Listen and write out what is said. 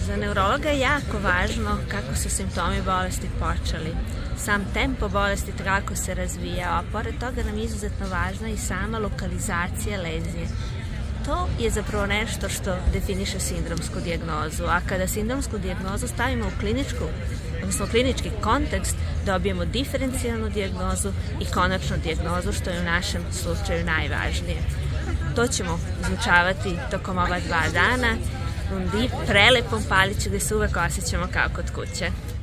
Za neurologa je jako važno kako su simptomi bolesti počeli, sam tempo bolesti kako se razvijao, a pored toga nam je izuzetno važna i sama lokalizacija lezije. To je zapravo nešto što definiše sindromsku dijagnozu, a kada sindromsku dijagnozu stavimo u klinički kontekst, dobijemo diferencijalnu dijagnozu i konačnu dijagnozu, što je u našem slučaju najvažnije. To ćemo izučavati tokom ova 2 dana u prelepom Paliću gde se uvek osjećamo kao kod kuće.